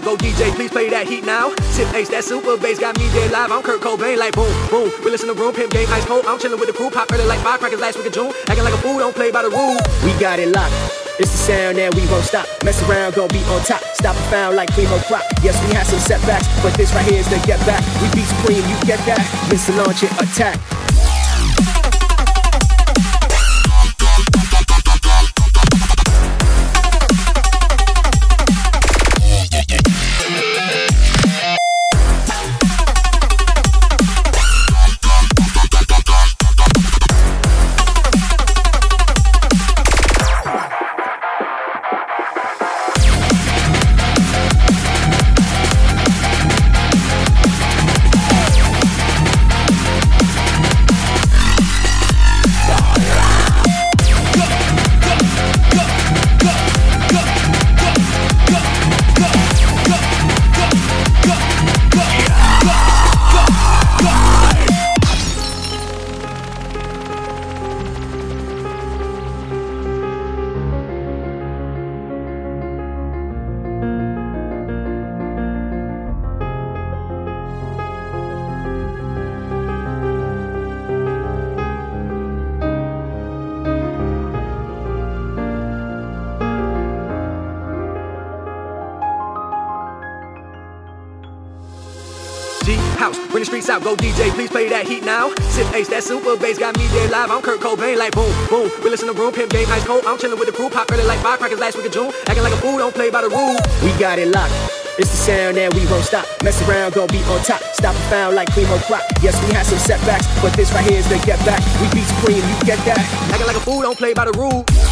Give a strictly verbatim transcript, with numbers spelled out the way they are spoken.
go D J, please play that heat now. Sip Ace, that super bass got me dead live. I'm Kurt Cobain, like boom, boom. We listen to room, pimp game, ice cold. I'm chillin' with the crew, pop early like firecrackers last week of June. Acting like a fool, don't play by the rules. We got it locked. It's the sound and we won't stop. Mess around, gon' be on top. Stop and found like Primo Crop. Yes, we had some setbacks, but this right here is the get back. We beat Supreme, you get that? Mister Launch it, attack. House, bring the streets out, go D J, please play that heat now. Sip Ace, that super bass got me dead live. I'm Kurt Cobain, like boom, boom. We listen to room, pimp game, ice cold. I'm chillin' with the crew, pop early like firecrackers last week of June. Acting like a fool, don't play by the rules. We got it locked. It's the sound and we won't stop. Mess around, gon' be on top. Stop and found like Primo Crop. Yes, we had some setbacks, but this right here is the get back. We beat Supreme, you get that? Acting like a fool, don't play by the rules.